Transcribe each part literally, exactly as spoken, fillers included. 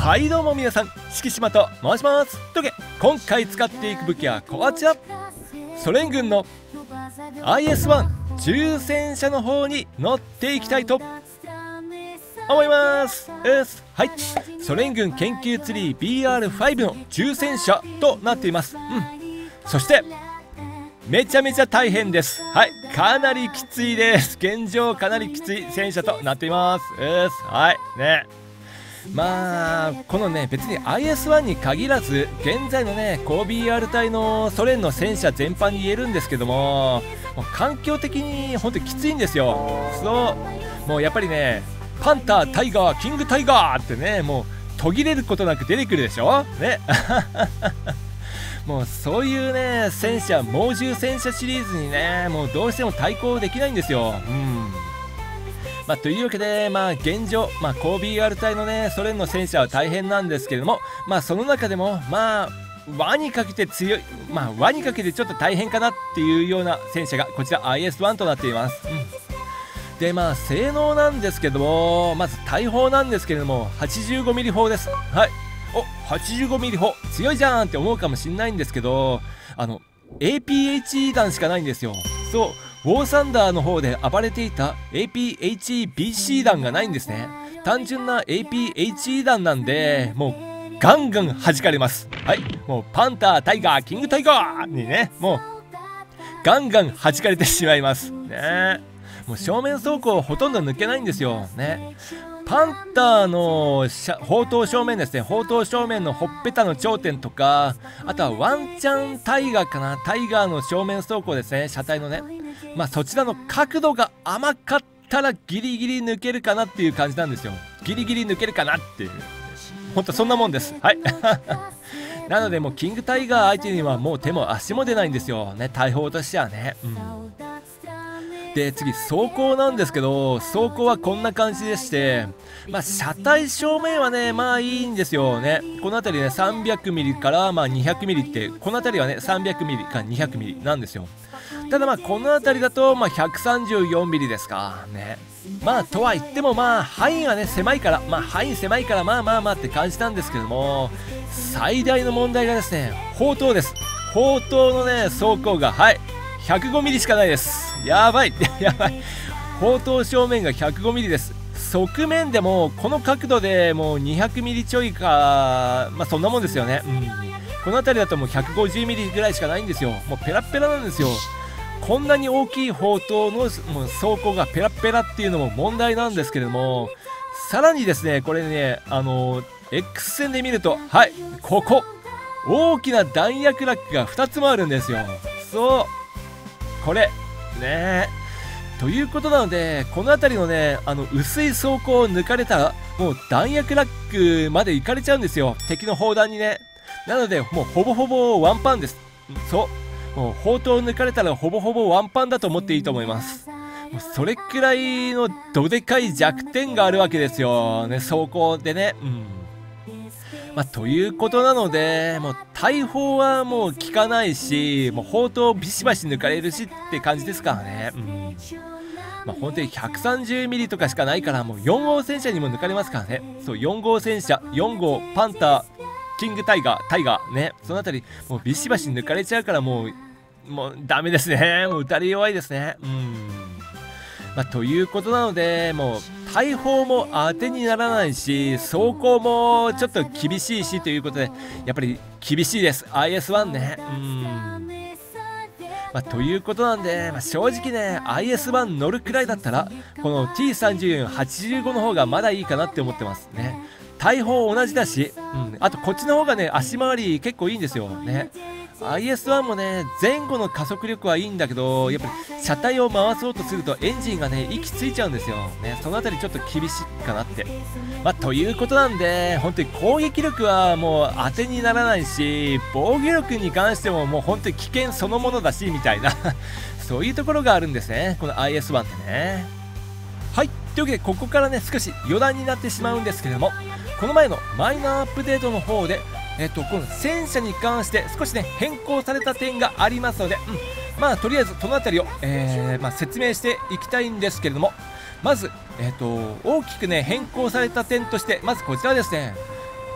はいどうも皆さん、敷島と申します。というわけで今回使っていく武器はこちら、ソ連軍の アイエスワン 重戦車の方に乗っていきたいと思います。はい、ソ連軍研究ツリー ビーアールファイブ の重戦車となっています。うん、そしてめちゃめちゃ大変です。はい、かなりきついです。現状かなりきつい戦車となっています。はいね、まあこのね、別に アイエスワン に限らず現在のね高 ビーアール 帯のソ連の戦車全般に言えるんですけども、もう環境的に本当にきついんですよ。そうもうやっぱりね、パンター、タイガー、キングタイガーってね、もう途切れることなく出てくるでしょねもうそういうね戦車、猛獣戦車シリーズにね、もうどうしても対抗できないんですよ。うんまあ、というわけで、まあ、現状、まあ、高 ビーアール 帯のねソ連の戦車は大変なんですけれども、まあ、その中でもまあ輪にかけて強い、まあ、輪にかけてちょっと大変かなっていうような戦車がこちら アイエスワン となっています。うんでまあ性能なんですけども、まず大砲なんですけれども はちじゅうごミリ 砲です。はい、お はちじゅうごミリ 砲強いじゃんって思うかもしれないんですけど、あの エーピーエイチイー 弾しかないんですよ。そうウォーサンダーの方で暴れていた エーピーエイチイービーシー 弾がないんですね。単純な エーピーエイチイー 弾なんで、もうガンガン弾かれます。はい、もうパンター、タイガー、キングタイガーにね、もうガンガン弾かれてしまいますね。もう正面走行ほとんど抜けないんですよね。パンターの砲塔正面ですね、砲塔正面のほっぺたの頂点とか、あとはワンチャンタイガーかな、タイガーの正面走行ですね、車体のね、まあそちらの角度が甘かったらギリギリ抜けるかなっていう感じなんですよ。ギリギリ抜けるかなっていう、ほんとそんなもんです。はいなのでもうキングタイガー相手にはもう手も足も出ないんですよね、大砲としてはね。うんで次走行なんですけど、走行はこんな感じでして、まあ、車体正面はねまあいいんですよね。この辺りね さんびゃくミリ からまあ にひゃくミリ って、この辺りはね さんびゃくミリ から にひゃくミリ なんですよ。ただまあこの辺りだとまあ ひゃくさんじゅうよんミリ ですかね。まあとは言ってもまあ範囲がね狭いから、まあ範囲狭いからまあまあまあって感じなんですけども、最大の問題がですね砲塔です。砲塔のね走行がはいひゃくごミリ しかないです。やばいやばい、砲塔正面が ひゃくごミリ です。側面でもこの角度でもう にひゃくミリ ちょいか、まあそんなもんですよね。うん、この辺りだともう ひゃくごじゅうミリ ぐらいしかないんですよ。もうペラッペラなんですよ。こんなに大きい砲塔のもう走行がペラッペラっていうのも問題なんですけれども、さらにですねこれね、あの X 線で見ると、はいここ大きな弾薬ラックがふたつもあるんですよ。そうこれねということなので、この辺りのねあの薄い装甲を抜かれたらもう弾薬ラックまで行かれちゃうんですよ、敵の砲弾にね。なのでもうほぼほぼワンパンです。そうもう砲塔を抜かれたらほぼほぼワンパンだと思っていいと思います。もうそれくらいのどでかい弱点があるわけですよね、装甲でね。うんまあ、ということなので、もう大砲はもう効かないし、もう砲塔ビシバシ抜かれるしって感じですからね。うんまあ、本当に ひゃくさんじゅうミリ とかしかないから、もうよん号戦車にも抜かれますからね。そうよん号戦車、よん号パンター、キングタイガー、タイガーね、そのあたりもうビシバシ抜かれちゃうから、もうもうダメですね。もう打たれ弱いですね。うんまあ、ということなので、もう大砲も当てにならないし、走行もちょっと厳しいしということで、やっぱり厳しいです アイエスワン ね。うんまあ、ということなんで、まあ、正直ね アイエスワン 乗るくらいだったらこの ティーさんじゅうよんはちじゅうご の方がまだいいかなって思ってますね。大砲同じだし、うん、あとこっちの方がね足回り結構いいんですよね。アイエスワン もね前後の加速力はいいんだけど、やっぱり車体を回そうとするとエンジンがね息ついちゃうんですよね。そのあたりちょっと厳しいかなって、まあ、ということなんで、本当に攻撃力はもう当てにならないし、防御力に関してももう本当に危険そのものだしみたいなそういうところがあるんですね、この アイエスワン ってね。はいというわけで、ここからね少し余談になってしまうんですけれども、この前のマイナーアップデートの方でえっと、この戦車に関して少しね変更された点がありますので、うん、まあとりあえずこの辺りを、えーまあ、説明していきたいんですけれども、まず、えっと、大きくね変更された点として、まずこちらですね、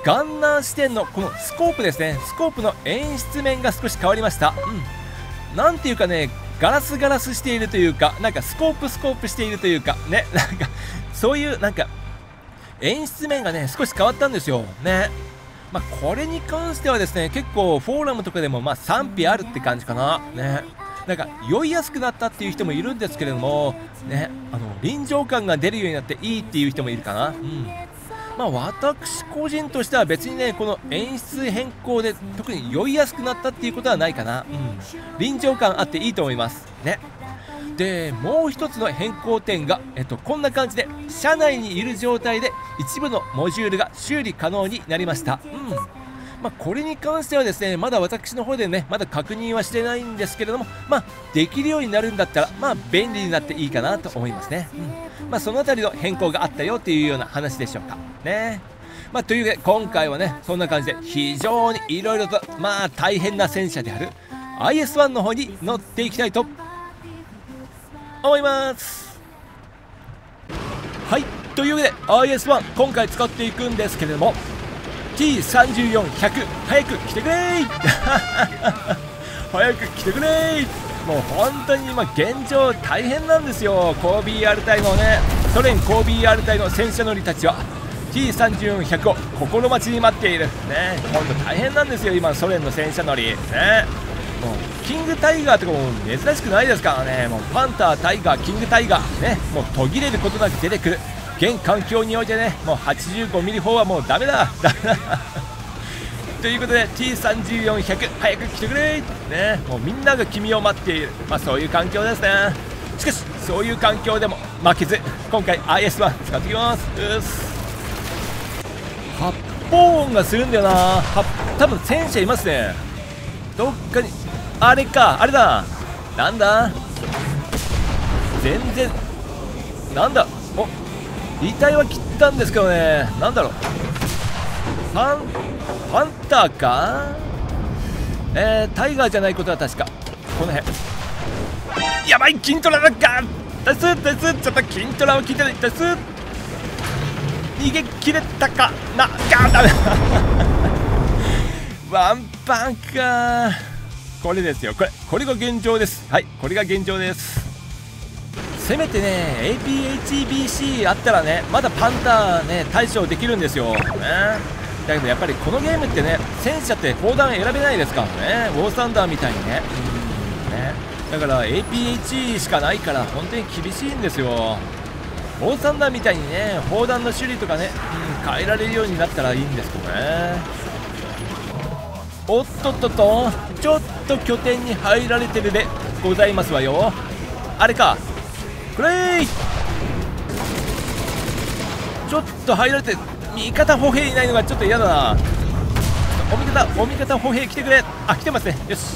ガンナー視点のこのスコープですね、スコープの演出面が少し変わりました。うん、なんていうかね、ガラスガラスしているというか、なんかスコープスコープしているというかね、なんかそういうなんか演出面がね少し変わったんですよね。まあ、これに関してはですね、結構フォーラムとかでもまあ賛否あるって感じかなね。なんか酔いやすくなったっていう人もいるんですけれどもね、あの臨場感が出るようになっていいっていう人もいるかな。うん、まあ私個人としては別にね、この演出変更で特に酔いやすくなったっていうことはないかな。うん、臨場感あっていいと思いますね。でもう一つの変更点が、えっと、こんな感じで車内にいる状態で一部のモジュールが修理可能になりました。うんまあ、これに関してはですね、まだ私の方でねまだ確認はしてないんですけれども、まあ、できるようになるんだったら、まあ、便利になっていいかなと思いますね。うんまあ、そのあたりの変更があったよっていうような話でしょうかね。まあ、というわけで今回はねそんな感じで非常にいろいろとまあ大変な戦車である アイエスワン の方に乗っていきたいと思います。はい、というわけで アイエスワン 今回使っていくんですけれども ティーさんじゅうよんひゃく 早く来てくれー早く来てくれー。もう本当に今現状大変なんですよ。コー ビーアール 隊のね、ソ連 コー ビーアール 隊の戦車乗りたちは ティーさんじゅうよんひゃく を心待ちに待っているね。本当大変なんですよ今ソ連の戦車乗りね。もうキングタイガーとかも珍しくないですからね。もうパンタータイガーキングタイガーね、もう途切れることなく出てくる。現環境においてね、もう はちじゅうごミリ 砲はもうダメだダメだということで ティーさんじゅうよんひゃく 早く来てくれね。もうみんなが君を待っている、まあそういう環境ですね。しかしそういう環境でも負けず今回 アイエスワン 使ってきます。うっす発砲音がするんだよな。は多分戦車いますねどっかに。あれか、あれだ、なんだ全然なんだ、お遺体は切ったんですけどね、なんだろう、ファンファンターか、えー、タイガーじゃないことは確か。この辺やばい、筋トラだっか、ダスダス、ちょっと筋トラを聞いてない、ダス逃げ切れたかな、ガーダメワンパンか、これですよ、これこれが現状です。はい、これが現状です。せめてね エーピーエイチビーシー あったらねまだパンターね対処できるんですよ、ね、だけどやっぱりこのゲームってね戦車って砲弾選べないですからね、ウォーサンダーみたいにね、うんね、だから エーピーエイチ しかないから本当に厳しいんですよ。ウォーサンダーみたいにね砲弾の種類とかね、うん、変えられるようになったらいいんですけどね。おっとっとっと、ちょっと拠点に入られてるでございますわよ。あれか、プレイ、ちょっと入られて味方歩兵いないのがちょっと嫌だな。お味方お味方歩兵来てくれ。あ、来てますね。よし、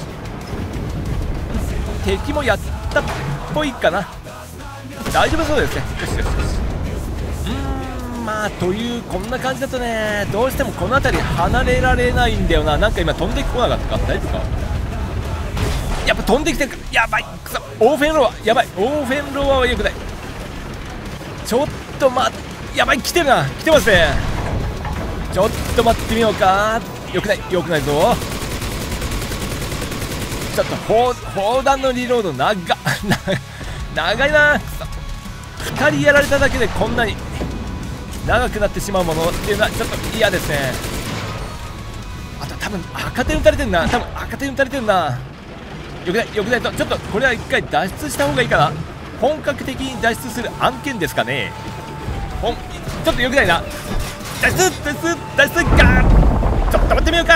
敵もやったっぽいかな。大丈夫そうですね。よしよしよし。うーんまあというこんな感じだとねどうしてもこの辺り離れられないんだよな。なんか今飛んでこなかったか、大丈夫か。やっぱ飛んできてる、やばい、くそ、オーフェンロアやばい、オーフェンロアはよくない。ちょっと待っ、やばい、来てるな、来てますね。ちょっと待ってみようか。よくないよくないぞ。ちょっと砲砲弾のリロード長っ長いな。ふたりやられただけでこんなに長くなってしまうものっていうのはちょっと嫌ですね。あと多分赤点打たれてるな、多分赤点打たれてるな。よくないよくないと、ちょっとこれは一回脱出した方がいいかな。本格的に脱出する案件ですかね。ほんちょっとよくないな。脱出脱出脱出か、ちょっと待ってみようか。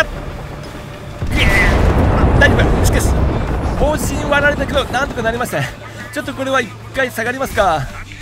大丈夫、しかし方針割られたけどなんとかなりましたね。ちょっとこれは一回下がりますか。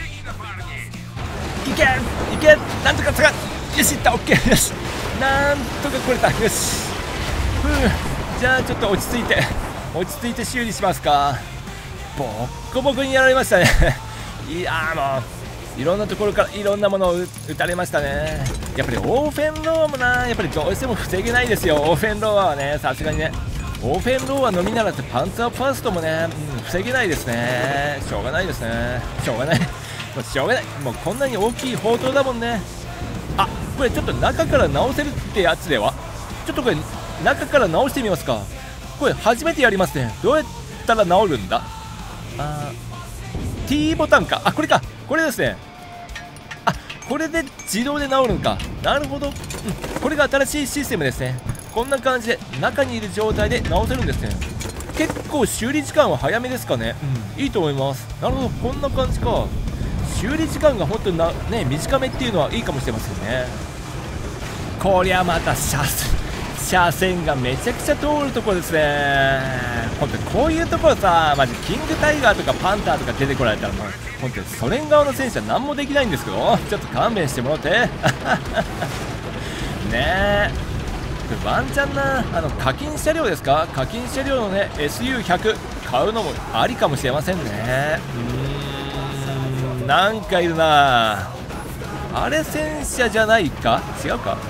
いけいけ、なんとか下がる、よしいった、オッケー、よし、なんとか来れた、よし、ふう、じゃあちょっと落ち着いて落ち着いて修理しますか。ボッコボコにやられましたねいやーもういろんなところからいろんなものを撃たれましたね。やっぱりオーフェンローもな、やっぱりどうしても防げないですよ。オーフェンローはね、さすがにね、オーフェンローはのみならずパンツァーファーストもね、うん、防げないですね。しょうがないですね、しょうがないもうしょうがない、もうこんなに大きい砲塔だもんね。あ、 これちょっと中から直せるってやつでは。ちょっとこれ中から直してみますか。これ初めてやりますね。どうやったら直るんだ。あー T ボタンか。あ、これか、これですね。あ、これで自動で直るのか。なるほど、うん、これが新しいシステムですね。こんな感じで中にいる状態で直せるんですね。結構修理時間は早めですかね。うん、いいと思います。なるほど、こんな感じか。修理時間が本当にな、ね、短めっていうのはいいかもしれませんね。こりゃまた車車線がめちゃくちゃ通るところですね。本当にこういうところさ、マジキングタイガーとかパンターとか出てこられたらもう本当にソ連側の選手は何もできないんですけど、ちょっと勘弁してもらってねえ、これワンチャンな、あの課金車両ですか、課金車両のね エスユーひゃく 買うのもありかもしれませんね。うーん、なんかいるなあれ、戦車じゃないか、違うか、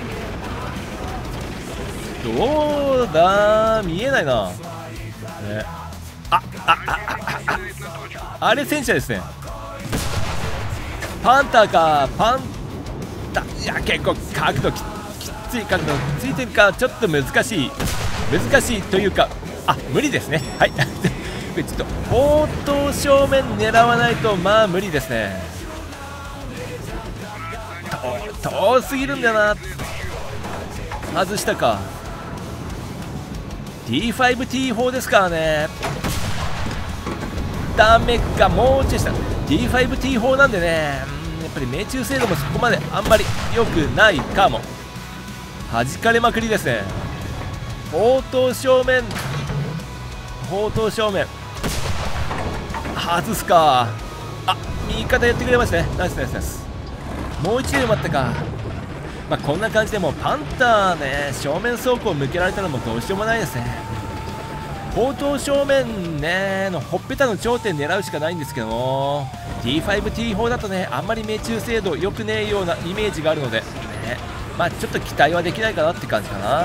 どうだ、見えないな、ね、ああああああれ戦車ですね。パンターか、パンタ、いや結構角度ききつい角度ついてるか、ちょっと難しい難しいというか、あ、無理ですね。はいちょっと応答正面狙わないとまあ無理ですね。と遠すぎるんだよな。外したか。 ティーファイブティーフォー ですからね。ダメか、もうちょいした。 ティーファイブティーフォー なんでね、うん、やっぱり命中精度もそこまであんまり良くないかも。弾かれまくりですね。砲塔正面、砲塔正面外すか。あ、味方やってくれましたね。ナイスナイスナイス。もう一塁待ったか。まあこんな感じでもうパンターね、正面走行向けられたらもうどうしようもないですね。砲塔正面ねのほっぺたの頂点狙うしかないんですけども、 ティーファイブティーフォー だとね、あんまり命中精度良くねえようなイメージがあるので、ね、まあちょっと期待はできないかなって感じかな。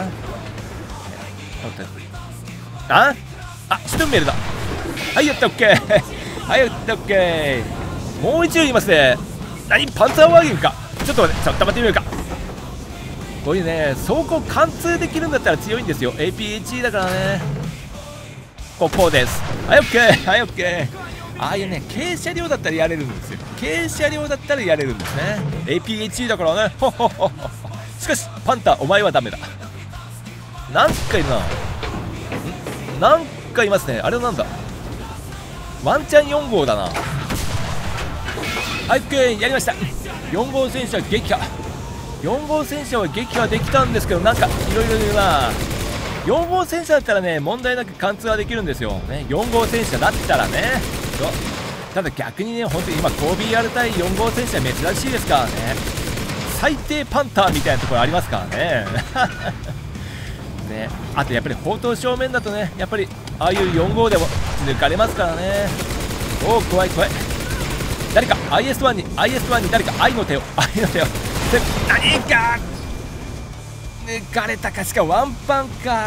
ああ、シュトンメルだ。はい、やった、オッケーはい、やった、オッケー。もう一度言いますね。何、パンツァーワーゲンか。ちょっと待って、ちょっと待ってみようか。こういうね、走行貫通できるんだったら強いんですよ。 エーピーエイチイー だからね。ここです。はい、オッケーはい、オッケー。ああいうね、軽車両だったらやれるんですよ。軽車両だったらやれるんですね。 エーピーエイチイー だからね。ほほほほ。しかしパンター、お前はダメだ。なんかいるな、なんかいますね。あれはなんだ、ワンチャンよん号だな。はい、オッケー、やりました。よん号戦車撃破。よん号戦車は撃破できたんですけど、なんかいろいろいるな。よん号戦車だったらね、問題なく貫通はできるんですよ、ね、よん号戦車だったらね。ただ逆にね、本当に今 フォービーアール 対よん号戦車珍しいですからね。最低パンターみたいなところありますからねね、あとやっぱり砲塔正面だとね、やっぱりああいうよん号でも抜かれますからね。おお、怖い怖い。誰か アイエスワン に アイエスワン に誰か愛の手を愛の手を何か抜かれたか。しかもワンパンか。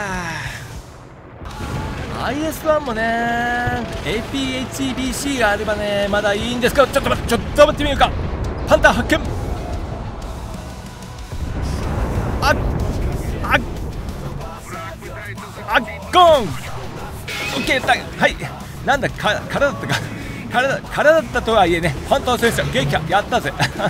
アイエスワン もね エーピーエイチビーシー があればねまだいいんですけど、ちょっと待ってちょっと待ってみようか。パンター発見。あっあっあっゴーン。オッケーだ。はい、なんだか体だったか体体だったとはいえね、パンター選手撃破やったぜ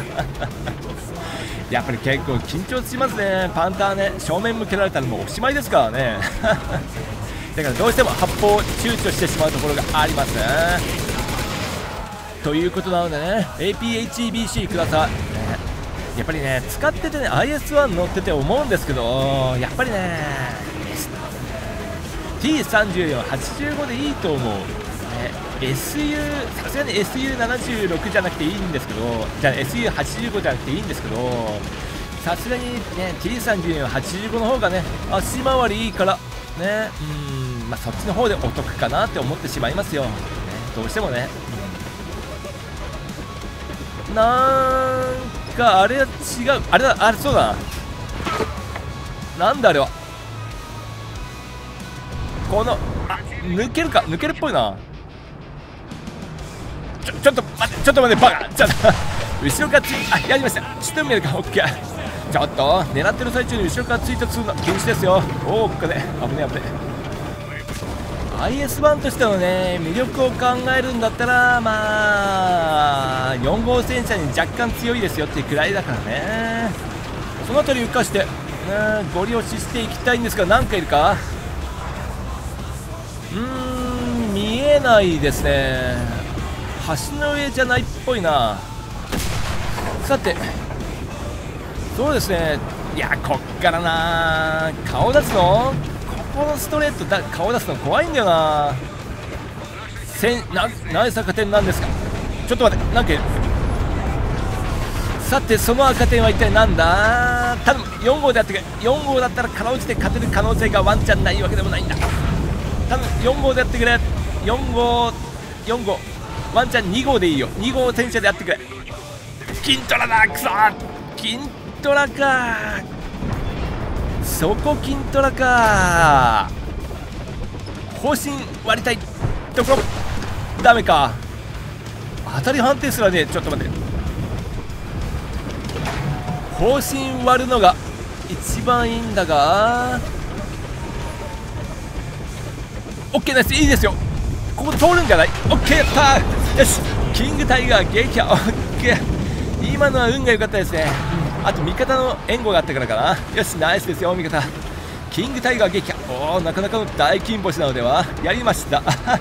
やっぱり結構緊張しますね。パンターね、正面向けられたらもうおしまいですからねだからどうしても発砲を躊躇してしまうところがありますね。ということなのでね、 エーピーエイチビーシー ください、ね、やっぱりね使っててね アイエスワン 乗ってて思うんですけど、やっぱりね ティーさんじゅうよんはちじゅうご でいいと思う、ね、エスユー さすがに エスユーななじゅうろく じゃなくていいんですけど、じゃあ エスユーはちじゅうご じゃなくていいんですけど、さすがにね ティーさんじゅうよんはちじゅうご の方がね足回りいいからね、うん、まあ、そっちの方でお得かなって思ってしまいますよ、ね、どうしてもね、うん、なんかあれは違う、あれだ、あれそうだな、なんだあれは、このあ抜けるか、抜けるっぽいな。ちょちょっと待って、ちょっと待って、バカ、ちょっと後ろからつあやりました。シュトンメルか、オッケー。 ちょっと狙ってる最中に後ろから追突するの禁止ですよ。おお、ここで危ね危ね。 アイエスワン としてのね魅力を考えるんだったら、まあよん号戦車に若干強いですよっていうくらいだからね。その辺り浮かして、ね、ゴリ押ししていきたいんですが、何かいるか。うーん、見えないですね。橋の上じゃないっぽいな。さて、そうですね。いや、こっからな、顔出すの、ここのストレートだ、顔出すの怖いんだよな。せんな何赤点なんですか。ちょっと待って、なんかいる。さて、その赤点は一体なんだ。頼む、よん号でやってくれ。よん号だったらかろうじて勝てる可能性がワンチャンないわけでもないんだ。頼む、よん号でやってくれ。よん号、よん号、ワンチャンに号でいいよ。に号戦車でやってくれ。金トラだ、くそー、金トラか。そこ金トラか。方針割りたいところ、ダメか。当たり判定すらね。ちょっと待って、方針割るのが一番いいんだが、 OK です、いいですよ。ここ通るんじゃない。 OK やったー。よし、キングタイガー撃破。 OK、 今のは運が良かったですね。あと味方の援護があったからかな。よし、ナイスですよ味方。キングタイガー撃破。おお、なかなかの大金星なのでは。やりました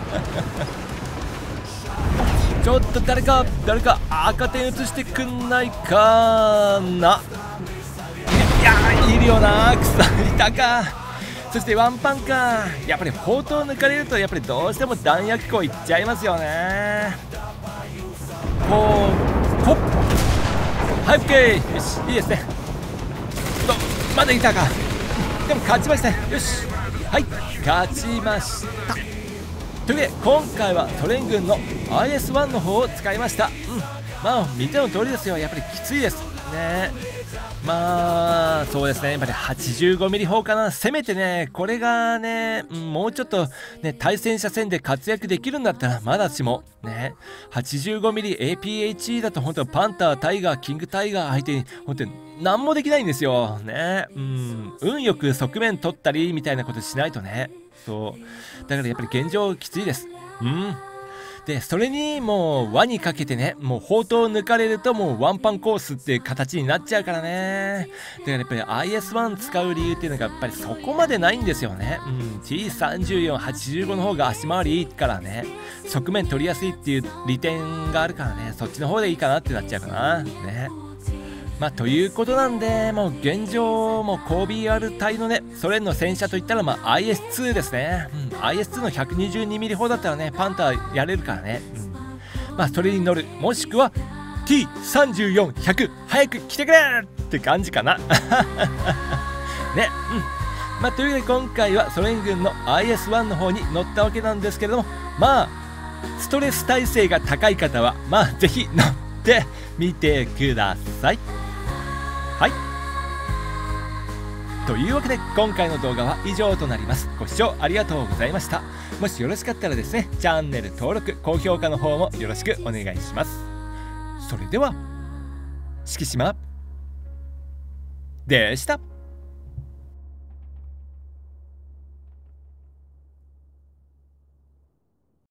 ちょっと誰か誰か赤点移してくんないかな。いやー、いるよな。くそ、いたか。そしてワンパンか。やっぱり砲塔抜かれるとやっぱりどうしても弾薬庫いっちゃいますよね。こうほっ、はい、 OK。 よし、いいですね。ちょっとまだいたか。でも勝ちましたね。よし、はい、勝ちました。というわけで今回はソ連軍の アイエスワン の方を使いました。うん、まあ見ての通りですよ。やっぱりきついですね。まあそうですね、やっぱり はちじゅうごミリ 砲かな。せめてね、これがね、うん、もうちょっとね対戦車戦で活躍できるんだったらまだしもね、 はちじゅうごミリ エーピーエイチイー だと本当パンター、タイガー、キングタイガー相手に本当に何もできないんですよね。うん、運よく側面取ったりみたいなことしないとね。そうだからやっぱり現状きついです。うん、でそれにもう輪にかけてね、もう砲塔を抜かれるともうワンパンコースっていう形になっちゃうからね。だからやっぱり アイエスワン 使う理由っていうのがやっぱりそこまでないんですよね。うん、ティーさんじゅうよん、はちじゅうご の方が足回りいいからね、側面取りやすいっていう利点があるからね、そっちの方でいいかなってなっちゃうかなね。まあということなんで、もう現状もう コービーアール 隊のねソ連の戦車といったらまあ アイエスツー ですね。うん、アイエスツー の ひゃくにじゅうにミリ 砲だったらねパンターやれるからね。うん、まあそれに乗る、もしくは ティーさんじゅうよん、ひゃく 早く来てくれって感じかなね。うん、まあというわけで今回はソ連軍の アイエスワン の方に乗ったわけなんですけれども、まあストレス耐性が高い方はまあぜひ乗ってみてください。はい、というわけで今回の動画は以上となります。ご視聴ありがとうございました。もしよろしかったらですね、チャンネル登録、高評価の方もよろしくお願いします。それでは、敷島でした。